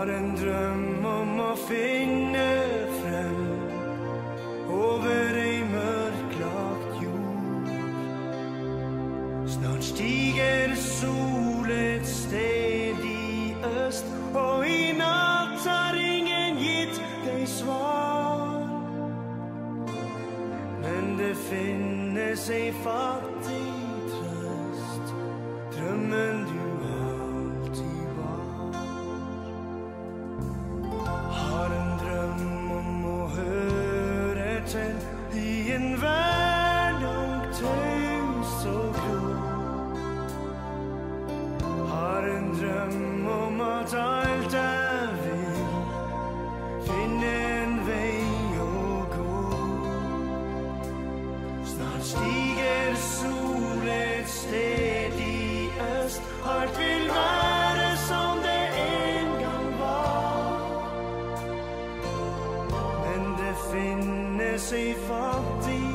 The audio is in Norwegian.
Har en drøm om å finne frem over ei mørklagt jord. Snart stiger sol et sted i øst, og i natt har ingen gitt deg svar. Men det finnes ei fattig trøst, drømmen du alltid var. Har en drøm om å høre til i en hverdag taus og grå. Har en drøm om at alt jeg vil finne en vei å gå. Snart stiger sol et sted i øst, alt vil være som det en gang var. Men det finnes ei fattig